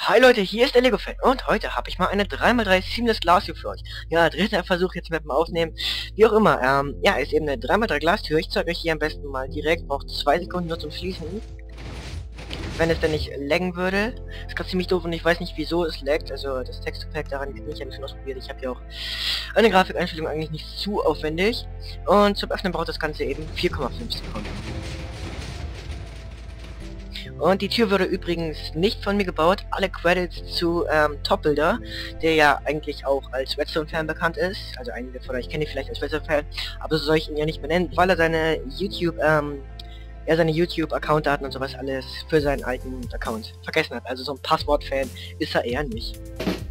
Hi Leute, hier ist der Lego-Fan und heute habe ich mal eine 3x3 Seamless Glastür für euch. Ja, dritter Versuch jetzt mit dem Aufnehmen. Wie auch immer, ja, ist eben eine 3x3 Glastür. Ich zeige euch hier am besten mal direkt, braucht 2 Sekunden nur zum Schließen. Wenn es denn nicht laggen würde. Das ist gerade ziemlich doof und ich weiß nicht wieso es laggt. Also das Texture-Pack daran bin ich ja ein bisschen ausprobiert. Ich habe ja auch eine Grafikeinstellung eigentlich nicht zu aufwendig. Und zum Öffnen braucht das Ganze eben 4,5 Sekunden. Und die Tür wurde übrigens nicht von mir gebaut. Alle Credits zu Topbuilder, der ja eigentlich auch als Redstone-Fan bekannt ist. Also einige von euch kennen ihn vielleicht als Redstone-Fan, aber so soll ich ihn ja nicht benennen, weil er seine YouTube-Account-Daten und sowas alles für seinen alten Account vergessen hat. Also so ein Passwort-Fan ist er eher nicht.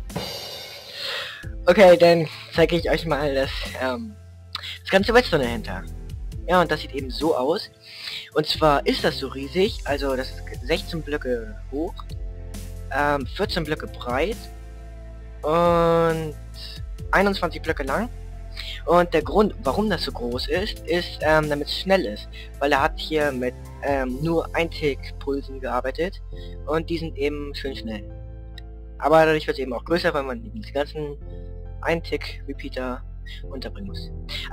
Okay, dann zeige ich euch mal das ganze Redstone dahinter. Ja, und das sieht eben so aus. Und zwar ist das so riesig, also das ist 16 Blöcke hoch, 14 Blöcke breit und 21 Blöcke lang. Und der Grund, warum das so groß ist, damit es schnell ist. Weil er hat hier mit nur Ein-Tick-Pulsen gearbeitet und die sind eben schön schnell. Aber dadurch wird es eben auch größer, weil man die ganzen Ein-Tick-Repeater unterbringen muss.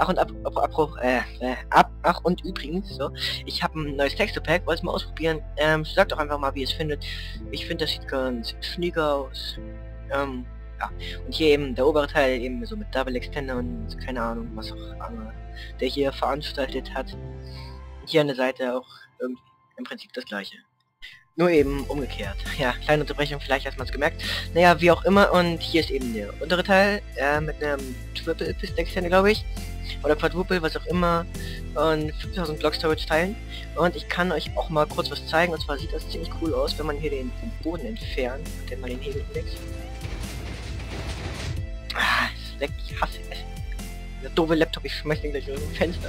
Ach und übrigens, so, ich habe ein neues Texture-Pack, wollte es mal ausprobieren. Sagt doch einfach mal, wie ihr es findet. Ich finde, das sieht ganz schnieke aus. Ja. Und hier eben der obere Teil eben so mit Double Extender und keine Ahnung, was auch immer der hier veranstaltet hat. Und hier an der Seite auch irgendwie im Prinzip das gleiche. Nur eben umgekehrt. Ja, kleine Unterbrechung, vielleicht hat man es gemerkt. Naja, wie auch immer, und hier ist eben der untere Teil, mit einem Triple Piston Extender, glaube ich. Oder Quadruple, was auch immer. Und 5000 Block Storage teilen. Und ich kann euch auch mal kurz was zeigen, und zwar sieht das ziemlich cool aus, wenn man hier den Boden entfernt, wenn man den Hebel hinlegt. Ah, es leckt, ich hasse es. Der doofe Laptop, ich schmeiß den gleich aus dem Fenster.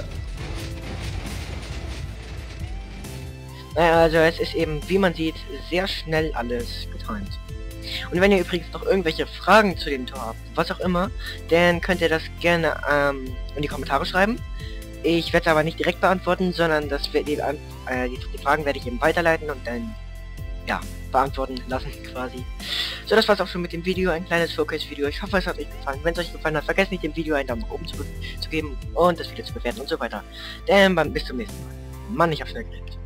Naja, also es ist eben, wie man sieht, sehr schnell alles getimt. Und wenn ihr übrigens noch irgendwelche Fragen zu dem Tor habt, was auch immer, dann könnt ihr das gerne in die Kommentare schreiben. Ich werde es aber nicht direkt beantworten, sondern die Fragen werde ich eben weiterleiten und dann, ja, beantworten lassen quasi. So, das war's auch schon mit dem Video, ein kleines Showcase-Video. Ich hoffe, es hat euch gefallen. Wenn es euch gefallen hat, vergesst nicht, dem Video einen Daumen nach oben zu geben und das Video zu bewerten und so weiter. Dann bis zum nächsten Mal. Mann, ich hab's schnell geredet.